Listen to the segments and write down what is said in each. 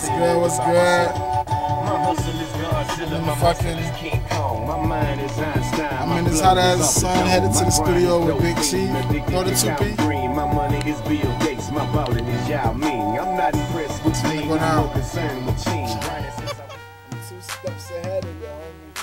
What's good? What's good? I'm in this hot ass sun, headed to the studio with Big Chief. Go to 2P. My money is Bill Gates, my ballin' is Yao Ming. I'm not impressed with me, I'm more concerned with Ching. I'm 2 steps ahead of you, homie.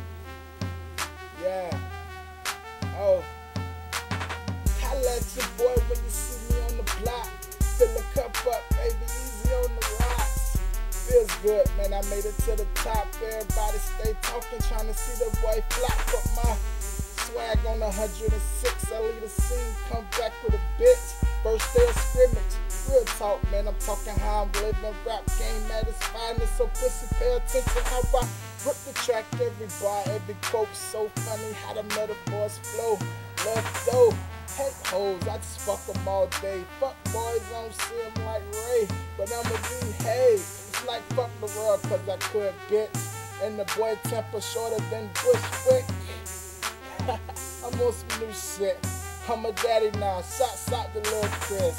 Yeah. Oh. Holla at your boy when you see me on the block. Fill the cup up, baby, easy on the rocks. Feels good, man, I made it to the top. Everybody stay talking, trying to see the boy flop. But my swag on 106, I lead a scene, come back with a bitch. First day of scrimmage, real talk, man, I'm talking how I'm living. Rap game at its finest, so pussy pay attention how I rip the track. Every bar, every quote, so funny how the metaphors flow. Love dough, hate hoes, I just fuck them all day. Fuck boys, I don't see them like Ray, but I'ma behave. It's like fuck the world, cause I could, bitch. And the boy temper shorter than Bushwick. I'm on some new shit. I'm a daddy now. Shots out to Lil Chris.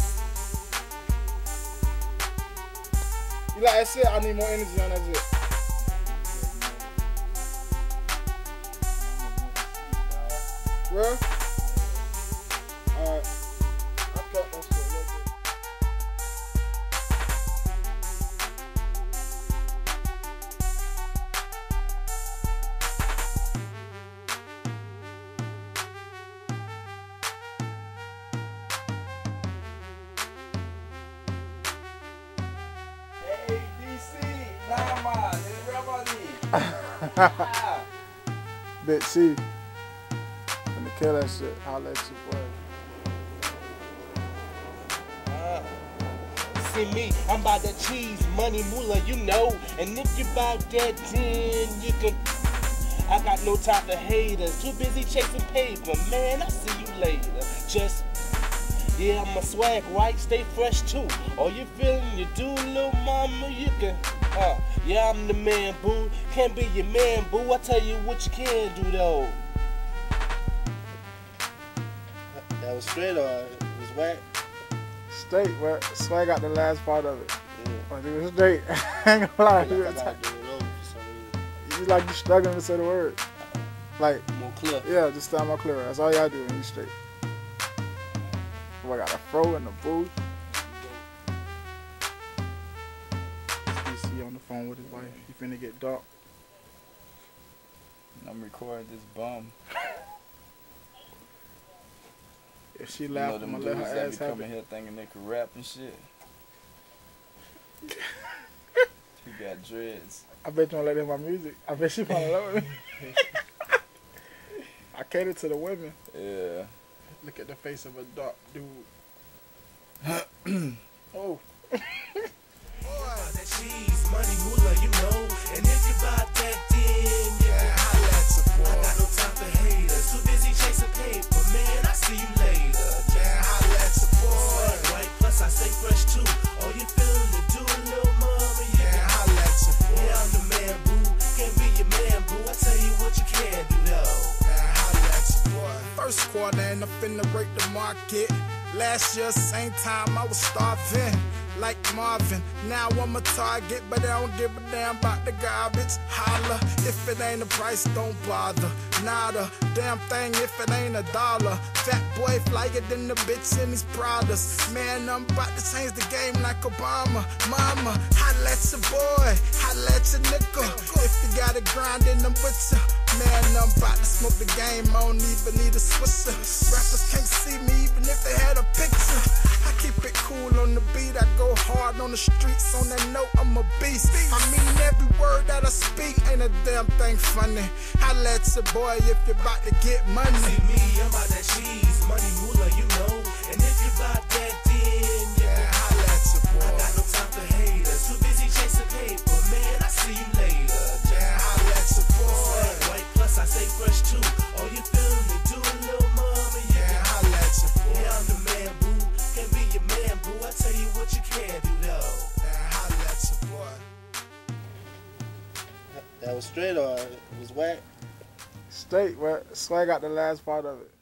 You like that shit? I need more energy on that shit. Bro? Alright. I cut that shit a little bit. Big C. Gonna kill that shit. I'll let you play. See me, I'm about that cheese, money, moolah, you know. And if you about that, then you can. I got no time for haters. Too busy chasing paper, man. I'll see you later. Just, yeah, I'm a swag, right? Stay fresh too. All you feeling, you do, little mama, you can. Yeah, I'm the man, boo. Can't be your man, boo. I tell you what you can do, though. That was straight or it was whack? Straight, but Swag got the last part of it. Yeah. It was straight. I ain't gonna lie. I gotta do it over for some reason. You like you struggling to say the word. Like, more clear. Yeah, just sound more clear. That's all y'all do when you straight. I got a fro in the booth. DC on the phone with his wife. He finna get dark. I'm recording this bum. If she laugh, I'm gonna let her ass have coming here thinking they could rap and shit. She got dreads. I bet you won't let her hear my music. I bet she fall in love with me. I cater to the women. Yeah. Look at the face of a dark dude. Oh. That cheese, money, moolah, you know. And if you buy that, then yeah, holla at support. I got no time for haters. Too busy chasing paper, man. I see you later. Yeah, holla at support. Right, plus I stay fresh too. All you feeling to do, little mama, yeah, holla at support. Yeah, I'm the man, boo. Can't be your man, boo. I tell you what you can do, though. Yeah, holla at support. First quarter and I'm finna break the market. Last year, same time, I was starving like Marvin. Now I'm a target, but I don't give a damn about the garbage. Holla, if it ain't a price, don't bother. Not a damn thing if it ain't $1. Fat boy flyer than the bitch in these Pradas. Man, I'm about to change the game like Obama. Mama, holla at your boy, holla at your nigga. If you got a grind, then I'm with ya. Man, I'm about to smoke the game, I don't even need a swisher. Rappers can't see me even if they had a picture. I keep it cool on the beat, I go hard on the streets. On that note, I'm a beast. I mean every word that I speak, ain't a damn thing funny. Holla at your boy if you're about to get money. See me, I'm about that cheese, money, moolah, you know. And if you buy that, then yeah, holla at your boy. I got no time for haters, too busy chasing paper, man. I see you later. Yeah, holla at your boy. White plus I stay fresh too. All you feeling me do, little mama, yeah, holla at your boy. Yeah, I'm the man, boo. Can't be your man, boo. I tell you what you can do, though. Yeah, holla at your boy. That was straight or it was whack? Straight, but Swag got the last part of it.